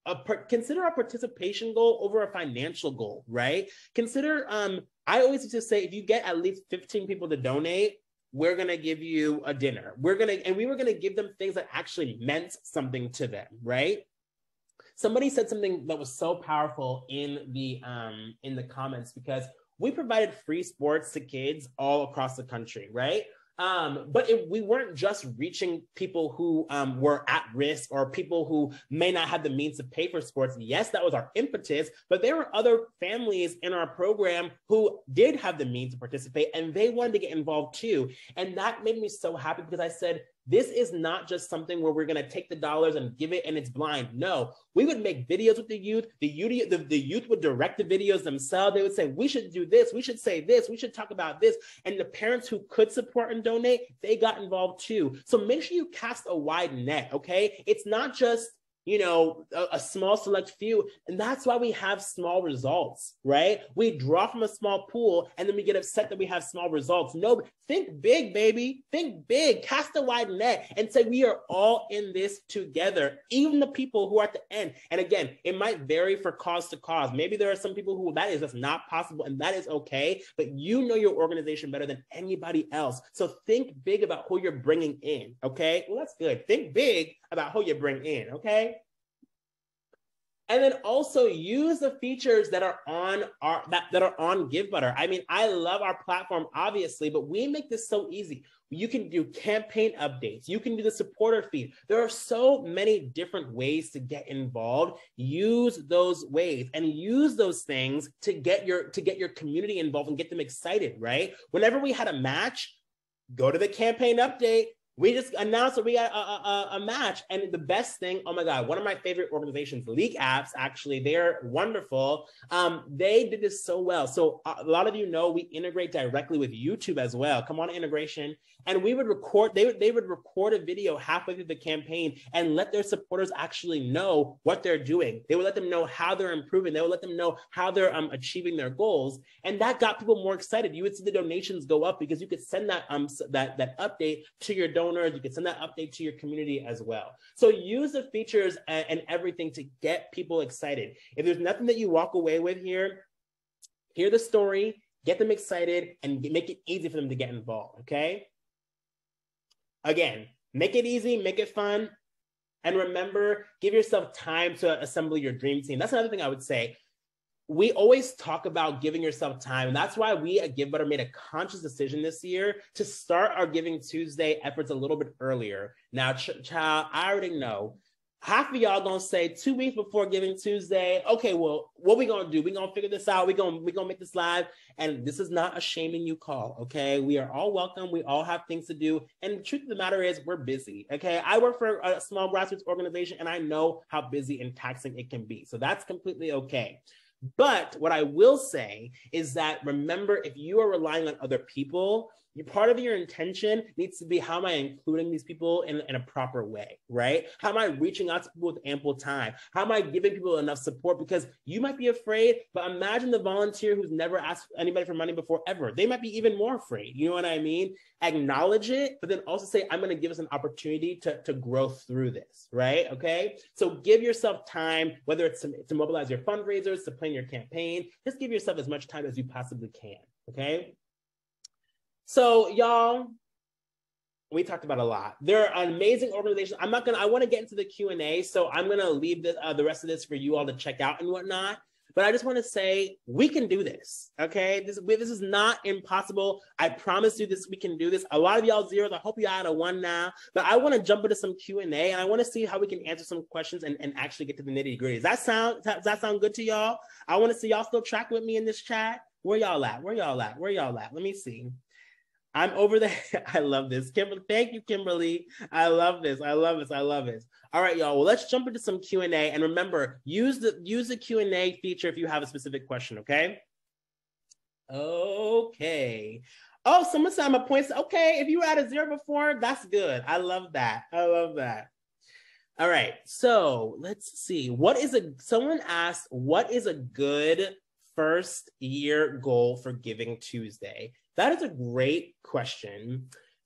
consider a participation goal over a financial goal, right? Consider, I always used to say, if you get at least 15 people to donate, we're going to give you a dinner. We were going to give them things that actually meant something to them, right? Somebody said something that was so powerful in the comments, because we provided free sports to kids all across the country, right? But we weren't just reaching people who were at risk or people who may not have the means to pay for sports. Yes, that was our impetus, but there were other families in our program who did have the means to participate, and they wanted to get involved too. And that made me so happy, because I said, this is not just something where we're going to take the dollars and give it and it's blind. No, we would make videos with the youth. The youth would direct the videos themselves. They would say, we should do this. We should say this. We should talk about this. And the parents who could support and donate, they got involved too. So make sure you cast a wide net, okay? It's not just, you know, a small select few. And that's why we have small results, right? We draw from a small pool and then we get upset that we have small results. No, think big, baby. Think big. Cast a wide net and say we are all in this together, even the people who are at the end. And again, it might vary for cause to cause. Maybe there are some people who that is just not possible, and that is okay. But you know your organization better than anybody else. So think big about who you're bringing in, okay? Well, that's good. Think big about who you bring in, okay? And then also use the features that are on that are on Givebutter. I mean, I love our platform, obviously, but we make this so easy. You can do campaign updates. You can do the supporter feed. There are so many different ways to get involved. Use those ways and use those things to get your community involved and get them excited, right? Whenever we had a match, go to the campaign update. We just announced that we got a match. And the best thing, oh my God, one of my favorite organizations, League Apps, actually, they're wonderful. They did this so well. So a lot of you know we integrate directly with YouTube as well. Come on, integration. And we would record, they would record a video halfway through the campaign and let their supporters actually know what they're doing. They would let them know how they're improving. They would let them know how they're achieving their goals. And that got people more excited. You would see the donations go up because you could send that that update to your donors. You could send that update to your community as well. So use the features and everything to get people excited. If there's nothing that you walk away with here, hear the story, get them excited, and make it easy for them to get involved, okay? Again, make it easy, make it fun, and remember, give yourself time to assemble your dream team. That's another thing I would say. We always talk about giving yourself time. And that's why we at Givebutter made a conscious decision this year to start our Giving Tuesday efforts a little bit earlier. Now, child, I already know. Half of y'all gonna say 2 weeks before Giving Tuesday, okay, well, what we gonna do? We gonna figure this out. We gonna make this live. And this is not a shaming you call, okay? We are all welcome. We all have things to do. And the truth of the matter is we're busy, okay? I work for a small grassroots organization and I know how busy and taxing it can be. So that's completely okay. But what I will say is that, remember, if you are relying on other people, part of your intention needs to be, how am I including these people in a proper way, right? How am I reaching out to people with ample time? How am I giving people enough support? Because you might be afraid, but imagine the volunteer who's never asked anybody for money before ever. They might be even more afraid. You know what I mean? Acknowledge it, but then also say, I'm going to give us an opportunity to grow through this, right? Okay. So give yourself time, whether it's to mobilize your fundraisers, to plan your campaign, just give yourself as much time as you possibly can. Okay. So y'all, we talked about a lot. There are amazing organizations. I want to get into the Q&A, so I'm going to leave the rest of this for you all to check out and whatnot. But I just want to say, we can do this, okay? This is not impossible. I promise you this, we can do this. A lot of y'all zeros, I hope you out of one now. But I want to jump into some Q&A, and I want to see how we can answer some questions and actually get to the nitty gritty. Does that sound good to y'all? I want to see y'all still track with me in this chat. Where y'all at? Where y'all at? Where y'all at? Let me see. I'm over there. I love this. Kimberly, thank you, Kimberly. I love this. I love this. I love this. All right, y'all. Well, let's jump into some Q&A. And remember, use the Q&A feature if you have a specific question, okay? Okay. Oh, someone said I'm a point. Okay, if you were at a 0 before, that's good. I love that. I love that. All right. So let's see. Someone asked, what is a good first year goal for Giving Tuesday? That is a great question.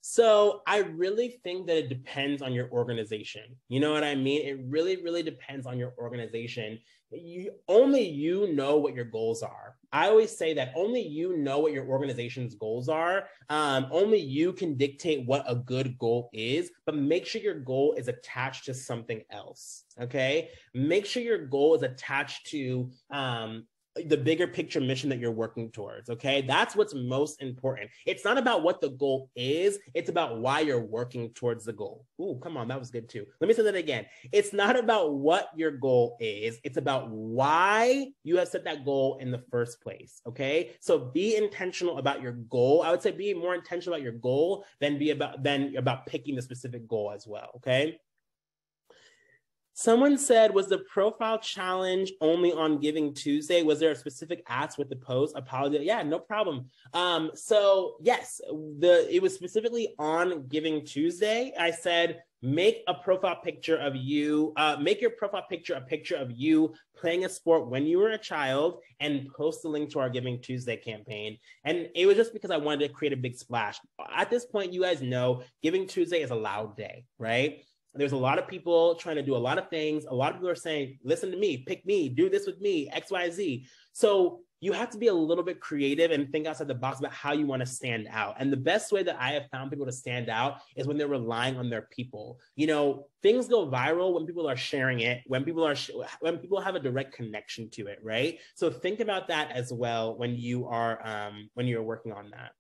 So I really think that it depends on your organization. You know what I mean? It really, really depends on your organization. Only you know what your goals are. I always say that only you know what your organization's goals are. Only you can dictate what a good goal is, but make sure your goal is attached to something else, okay? Make sure your goal is attached to the bigger picture mission that you're working towards, okay? That's what's most important. It's not about what the goal is, it's about why you're working towards the goal. Ooh, come on, that was good too. Let me say that again. It's not about what your goal is, it's about why you have set that goal in the first place, okay? So be intentional about your goal. I would say be more intentional about your goal than about picking the specific goal as well, okay? Someone said, was the profile challenge only on Giving Tuesday? Was there a specific ask with the post? Apology. Yeah, no problem. So yes, it was specifically on Giving Tuesday. I said, make a profile picture of you, make your profile picture a picture of you playing a sport when you were a child and post the link to our Giving Tuesday campaign. And it was just because I wanted to create a big splash. At this point, you guys know Giving Tuesday is a loud day, right? There's a lot of people trying to do a lot of things. A lot of people are saying, listen to me, pick me, do this with me, X, Y, Z. So you have to be a little bit creative and think outside the box about how you want to stand out. And the best way that I have found people to stand out is when they're relying on their people. You know, things go viral when people are sharing it, when people have a direct connection to it, right? So think about that as well when you're working on that.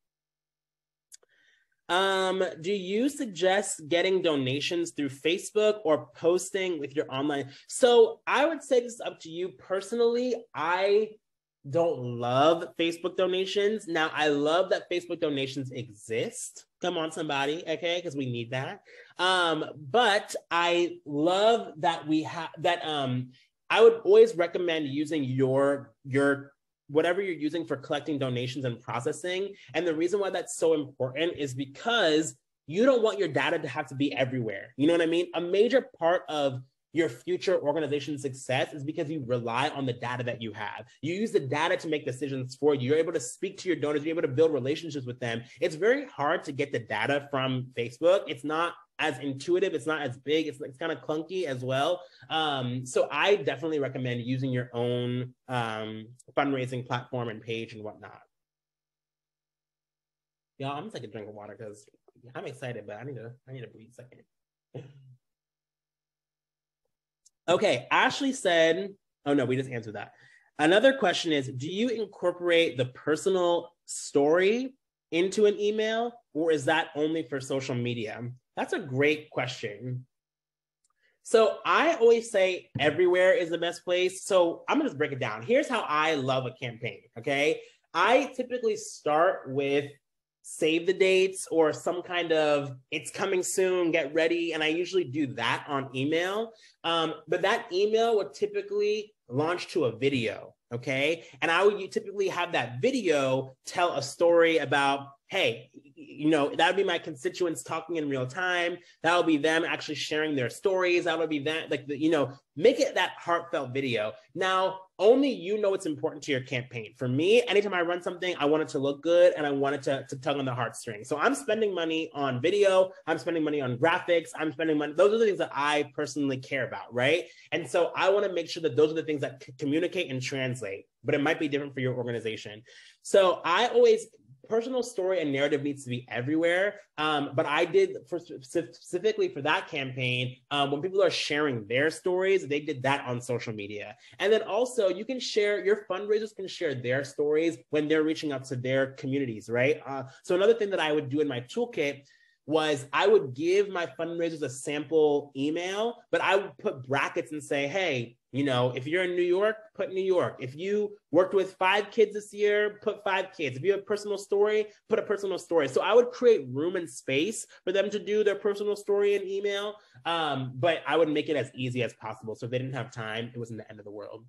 Do you suggest getting donations through Facebook or posting with your online? So I would say this is up to you. Personally, I don't love Facebook donations. Now, I love that Facebook donations exist. Come on, somebody, okay? Because we need that. But I love that we have that. I would always recommend using your whatever you're using for collecting donations and processing. And the reason why that's so important is because you don't want your data to have to be everywhere. You know what I mean? A major part of your future organization success is because you rely on the data that you have. You use the data to make decisions for you. You're able to speak to your donors, you're able to build relationships with them. It's very hard to get the data from Facebook. It's not as intuitive, it's not as big, it's kind of clunky as well. So I definitely recommend using your own fundraising platform and page and whatnot. Y'all, I'm gonna take a drink of water because I'm excited, but I need to breathe a second. Okay, Ashley said, oh no, we just answered that. Another question is, do you incorporate the personal story into an email, or is that only for social media? That's a great question. So I always say everywhere is the best place. So I'm gonna just break it down. Here's how I love a campaign, okay? I typically start with save the dates or some kind of it's coming soon, get ready. And I usually do that on email. But that email would typically launch to a video, okay? And I would typically have that video tell a story about, hey, you know, that would be my constituents talking in real time. That would be them actually sharing their stories. That would be that, like, you know, make it that heartfelt video. Now, only you know what's important to your campaign. For me, anytime I run something, I want it to look good and I want it to tug on the heartstrings. So I'm spending money on video, I'm spending money on graphics, I'm spending money. Those are the things that I personally care about, right? And so I want to make sure that those are the things that communicate and translate, but it might be different for your organization. So I always, personal story and narrative needs to be everywhere. But I did specifically for that campaign, when people are sharing their stories, they did that on social media. And then also you can share, your fundraisers can share their stories when they're reaching out to their communities, right? So another thing that I would do in my toolkit was I would give my fundraisers a sample email, but I would put brackets and say, hey, you know, if you're in New York, put New York. If you worked with 5 kids this year, put 5 kids. If you have a personal story, put a personal story. So I would create room and space for them to do their personal story in email, but I would make it as easy as possible. So if they didn't have time, it wasn't the end of the world.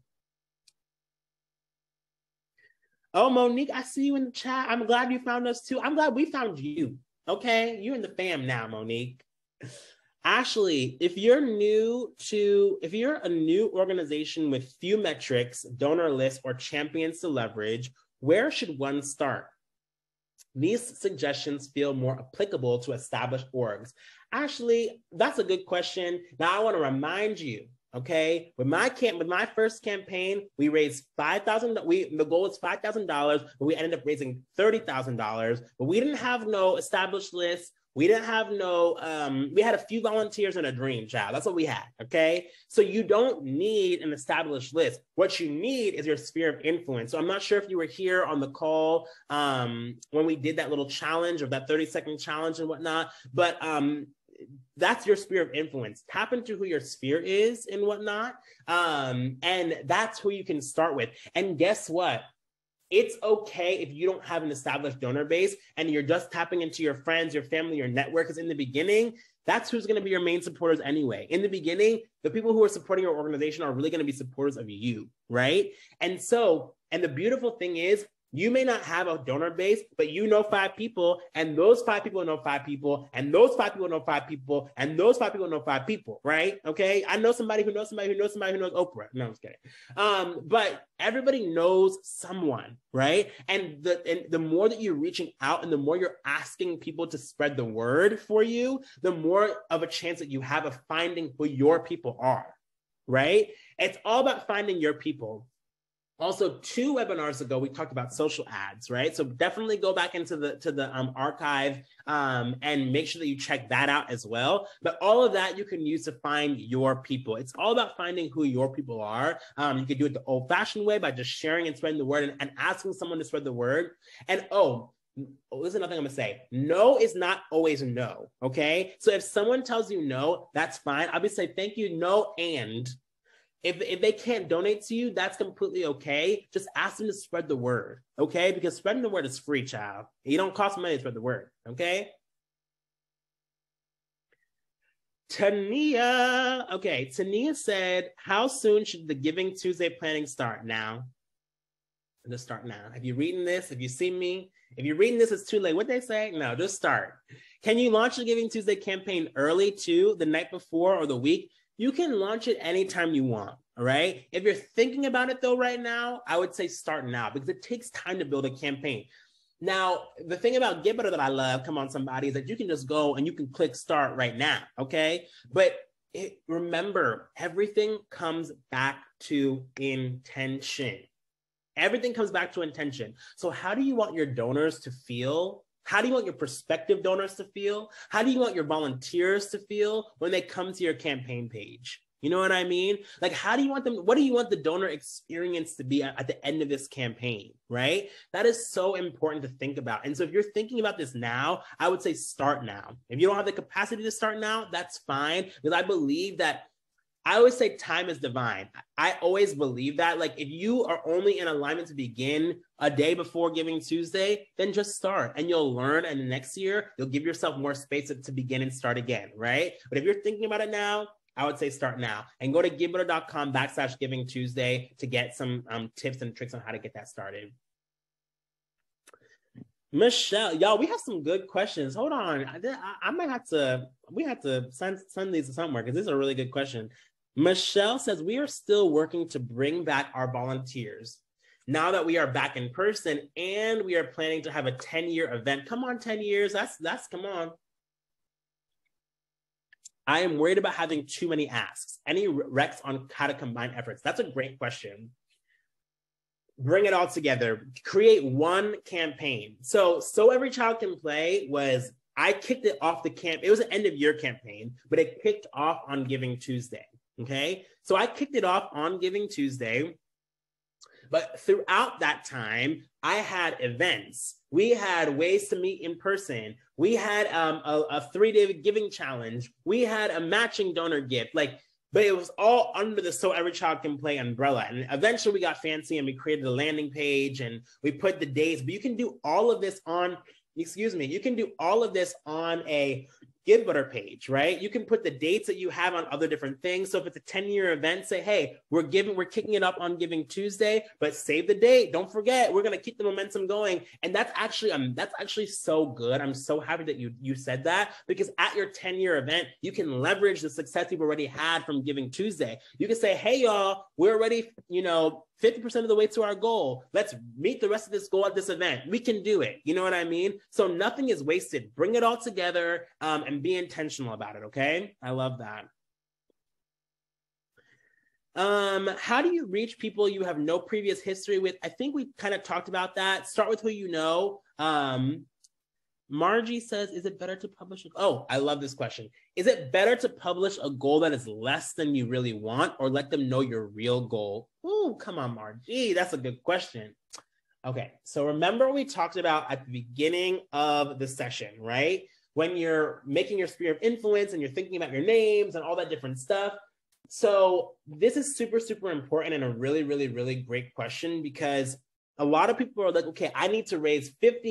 Oh, Monique, I see you in the chat. I'm glad you found us too. I'm glad we found you. Okay, you're in the fam now, Monique. Ashley, if you're a new organization with few metrics, donor lists, or champions to leverage, where should one start? these suggestions feel more applicable to established orgs? Actually, that's a good question. Now, I want to remind you, okay, with my first campaign, we raised $5,000. The goal was $5,000, but we ended up raising $30,000. But we didn't have no established list. We didn't have no, we had a few volunteers and a dream child. That's what we had, okay? So you don't need an established list. What you need is your sphere of influence. So I'm not sure if you were here on the call when we did that little challenge, or that 30-second challenge and whatnot, but that's your sphere of influence. Tap into who your sphere is and whatnot, and that's who you can start with. And guess what? It's okay if you don't have an established donor base and you're just tapping into your friends, your family, your network. Because in the beginning, that's who's going to be your main supporters anyway. In the beginning, the people who are supporting your organization are really going to be supporters of you, right? And the beautiful thing is, you may not have a donor base, but you know 5 people, and those 5 people know 5 people, and those 5 people know 5 people, and those 5 people know 5 people, right? Okay, I know somebody who knows somebody who knows somebody who knows Oprah. No, I'm just kidding. But everybody knows someone, right? And the more that you're reaching out and the more you're asking people to spread the word for you, the more of a chance that you have of finding who your people are, right? It's all about finding your people. Also, 2 webinars ago, we talked about social ads, right? So definitely go back into the archive and make sure that you check that out as well. But all of that you can use to find your people. It's all about finding who your people are. You can do it the old-fashioned way by just sharing and spreading the word and asking someone to spread the word. And this is another thing I'm gonna say. No is not always no, okay? So if someone tells you no, that's fine. I'll be saying thank you, no, and if they can't donate to you, that's completely okay. Just ask them to spread the word, okay? Because spreading the word is free, child. You don't cost money to spread the word, okay? Tania said, how soon should the Giving Tuesday planning start? Now. Just start now. Have you reading this? Have you seen me? If you're reading this, it's too late. What they say? No, just start. Can you launch the Giving Tuesday campaign early too, the night before or the week? You can launch it anytime you want, all right? If you're thinking about it though right now, I would say start now because it takes time to build a campaign. Now, the thing about Givebutter that I love, come on somebody, is that you can just go and you can click start right now, okay? But remember, everything comes back to intention. Everything comes back to intention. So how do you want your donors to feel? How do you want your prospective donors to feel? How do you want your volunteers to feel when they come to your campaign page? You know what I mean? Like, how do you want them? What do you want the donor experience to be at the end of this campaign, right? That is so important to think about. And so if you're thinking about this now, I would say start now. If you don't have the capacity to start now, that's fine. Because I believe that I always say time is divine. I always believe that. Like, if you are only in alignment to begin a day before Giving Tuesday, then just start and you'll learn. And the next year, you'll give yourself more space to begin and start again, right? But if you're thinking about it now, I would say start now and go to givebutter.com/Giving Tuesday to get some tips and tricks on how to get that started. Michelle, y'all, we have some good questions. Hold on. I might have to, we have to send these to somewhere because this is a really good question. Michelle says, we are still working to bring back our volunteers. Now that we are back in person and we are planning to have a 10-year event. Come on, 10 years. That's come on. I am worried about having too many asks. Any recs on how to combine efforts? That's a great question. Bring it all together. Create one campaign. So Every Child Can Play was, I kicked it off the camp. It was an end of year campaign, but it kicked off on Giving Tuesday. Okay. So I kicked it off on Giving Tuesday, but throughout that time, I had events. We had ways to meet in person. We had a 3-day giving challenge. We had a matching donor gift. But it was all under the So Every Child Can Play umbrella. And eventually we got fancy and we created a landing page and we put the dates. But you can do all of this on, you can do all of this on a Givebutter page, right? You can put the dates that you have on other different things. So if it's a 10-year event, say, hey, we're kicking it up on Giving Tuesday, but save the date. Don't forget, we're going to keep the momentum going. And that's actually so good. I'm so happy that you said that, because at your 10-year event, you can leverage the success you've already had from Giving Tuesday. You can say, hey, y'all, we're already, 50% of the way to our goal. Let's meet the rest of this goal at this event. We can do it. You know what I mean? So nothing is wasted. Bring it all together and be intentional about it, okay? I love that. How do you reach people you have no previous history with? I think we kind of talked about that. Start with who you know. Margie says, is it better to publish? Oh, I love this question. Is it better to publish a goal that is less than you really want, or let them know your real goal? Ooh, come on, Margie. That's a good question. Okay, so remember we talked about at the beginning of the session, right? When you're making your sphere of influence and you're thinking about your names and all that different stuff. So this is super, super important and a really, really, really great question, because a lot of people are like, okay, I need to raise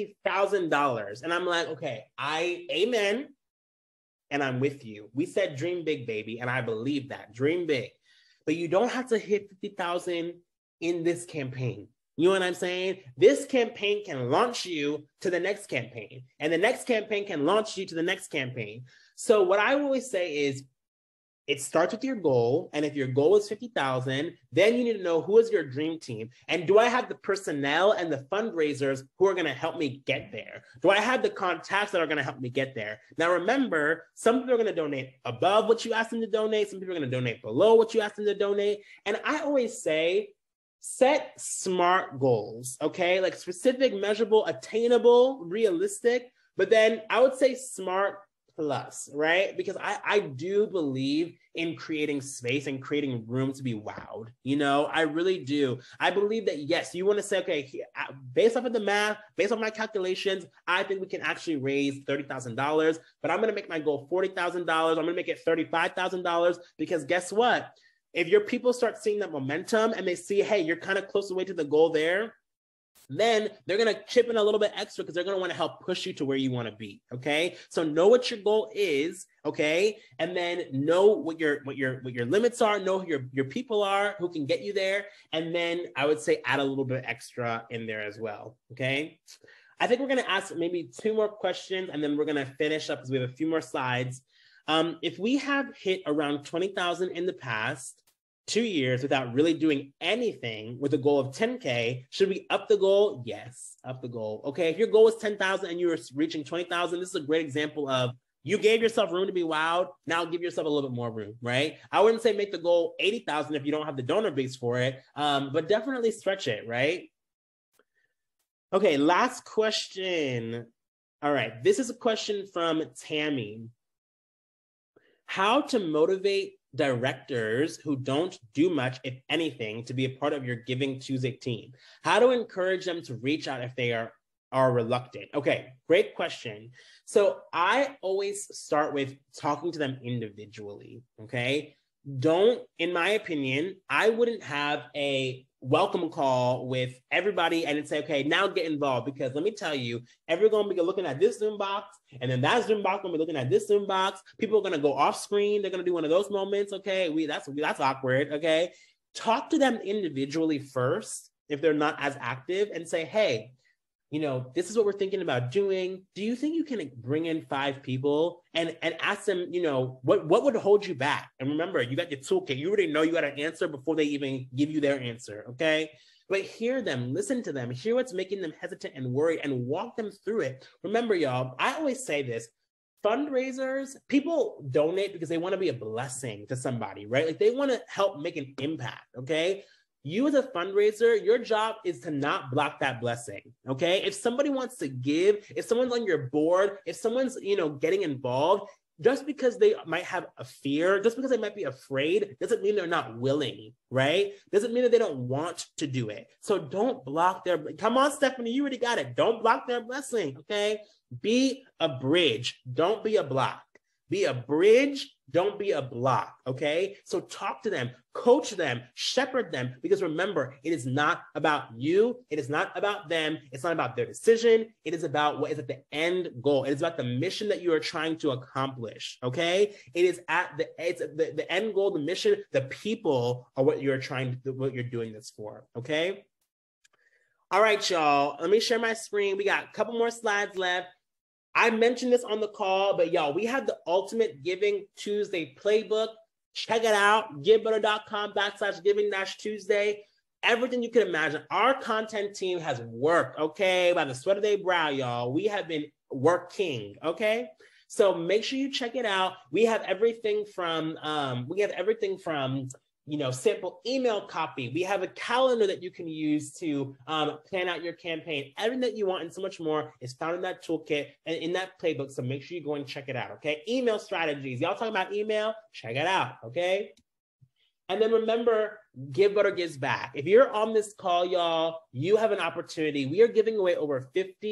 $50,000. And I'm like, okay, amen. And I'm with you. We said dream big, baby. And I believe that, dream big. But you don't have to hit 50,000 in this campaign. You know what I'm saying? This campaign can launch you to the next campaign. And the next campaign can launch you to the next campaign. So what I always say is, it starts with your goal. And if your goal is 50,000, then you need to know who is your dream team. And do I have the personnel and the fundraisers who are going to help me get there? Do I have the contacts that are going to help me get there? Now, remember, some people are going to donate above what you ask them to donate. Some people are going to donate below what you ask them to donate. And I always say, set SMART goals, okay? Like specific, measurable, attainable, realistic. But then I would say SMART plus, right? Because I do believe in creating space and creating room to be wowed. I really do. I believe that, yes, you want to say, okay, based off of the math, based on my calculations, I think we can actually raise $30,000, but I'm going to make my goal $40,000. I'm going to make it $35,000, because guess what? If your people start seeing that momentum and they see, hey, you're kind of close away to the goal there, then they're going to chip in a little bit extra, because they're going to want to help push you to where you want to be. Okay. So know what your goal is. Okay. And then know what your limits are, know who your people are who can get you there. And then I would say add a little bit extra in there as well. Okay. I think we're going to ask maybe 2 more questions, and then we're going to finish up because we have a few more slides. If we have hit around 20,000 in the past 2 years without really doing anything with a goal of 10K, should we up the goal? Yes, up the goal. Okay, if your goal is 10,000 and you're reaching 20,000, this is a great example of you gave yourself room to be wowed. Now give yourself a little bit more room, right? I wouldn't say make the goal 80,000 if you don't have the donor base for it, but definitely stretch it, right? Okay, last question. All right, this is a question from Tammy. How to motivate directors who don't do much, if anything, to be a part of your Giving Tuesday team? How to encourage them to reach out if they are reluctant? Okay, great question. So I always start with talking to them individually, okay? In my opinion, I wouldn't have a welcome call with everybody and say, okay, now get involved, because let me tell you, everyone's gonna be looking at this Zoom box, and then that Zoom box gonna be looking at this Zoom box. People are gonna go off screen. They're gonna do one of those moments. Okay, that's awkward. Okay, talk to them individually first if they're not as active, and say, hey, this is what we're thinking about doing. Do you think you can bring in 5 people and ask them, what would hold you back? And remember, you got your toolkit. You already know you got an answer before they even give you their answer, okay? But hear them, listen to them, hear what's making them hesitant and worried, and walk them through it. Remember, y'all, I always say this, fundraisers, people donate because they want to be a blessing to somebody, right? Like they want to help make an impact, okay? You as a fundraiser, your job is to not block that blessing, okay? If somebody wants to give, if someone's on your board, if someone's, getting involved, just because they might have a fear, just because they might be afraid, doesn't mean they're not willing, right? Doesn't mean that they don't want to do it. So don't block come on, Stephanie, you already got it. Don't block their blessing, okay? Be a bridge. Don't be a block. Be a bridge, don't be a block, okay? So talk to them, coach them, shepherd them, because remember, it is not about you. It is not about them. It's not about their decision. It is about what is at the end goal. It is about the mission that you are trying to accomplish, okay? It is at the end goal, the mission, the people are what you're doing this for, okay? All right, y'all, let me share my screen. We got a couple more slides left. I mentioned this on the call, but y'all, we have the Ultimate Giving Tuesday playbook. Check it out, givebutter.com/giving-Tuesday. Everything you can imagine. Our content team has worked, okay? By the sweat of their brow, y'all. We have been working, okay? So make sure you check it out. We have everything from, sample email copy. We have a calendar that you can use to plan out your campaign. Everything that you want and so much more is found in that toolkit and in that playbook. So make sure you go and check it out, okay? Email strategies. Y'all talking about email? Check it out, okay? And then remember, Givebutter gives back. If you're on this call, y'all, you have an opportunity. We are giving away over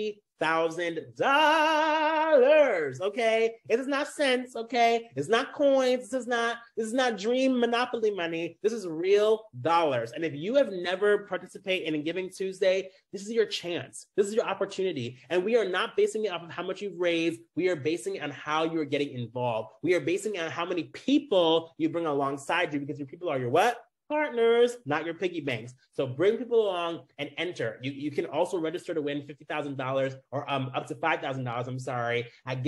$50,000, okay? It is not cents, okay? It's not coins. This is not dream monopoly money. This is real dollars. And if you have never participated in Giving Tuesday, this is your chance. This is your opportunity. And we are not basing it off of how much you've raised. We are basing it on how you're getting involved. We are basing it on how many people you bring alongside you, because your people are your what? Partners, not your piggy banks. So bring people along and enter. You can also register to win $50,000 or up to $5,000, I'm sorry, at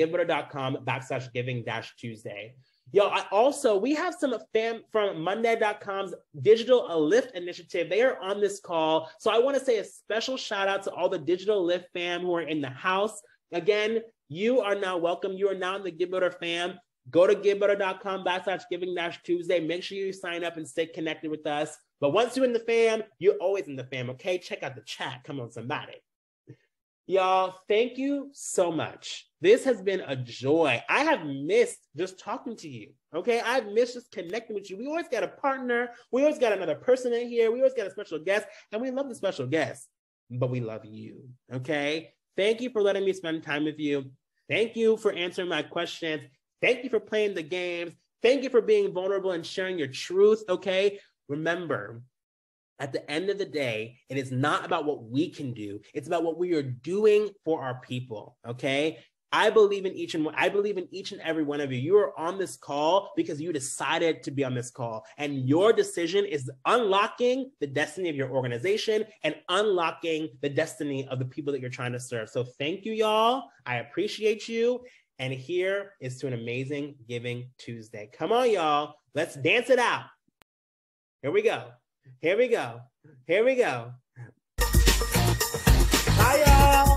givebutter.com/giving-Tuesday. Yo, we have some fam from Monday.com's Digital Lift initiative. They are on this call. So I want to say a special shout out to all the Digital Lift fam who are in the house. Again, you are now welcome. You are now in the Givebutter fam. Go to givebutter.com/giving-Tuesday. Make sure you sign up and stay connected with us. But once you're in the fam, you're always in the fam, okay? Check out the chat. Come on, somebody. Y'all, thank you so much. This has been a joy. I have missed just talking to you, okay? I've missed just connecting with you. We always got a partner. We always got another person in here. We always got a special guest, and we love the special guests, but we love you, okay? Thank you for letting me spend time with you. Thank you for answering my questions. Thank you for playing the games. Thank you for being vulnerable and sharing your truth, okay? Remember, at the end of the day, it is not about what we can do. It's about what we are doing for our people, okay? I believe in each and every one of you. You are on this call because you decided to be on this call. And your decision is unlocking the destiny of your organization and unlocking the destiny of the people that you're trying to serve. So thank you, y'all. I appreciate you. And here is to an amazing Giving Tuesday. Come on, y'all. Let's dance it out. Here we go. Here we go. Here we go. Bye, y'all.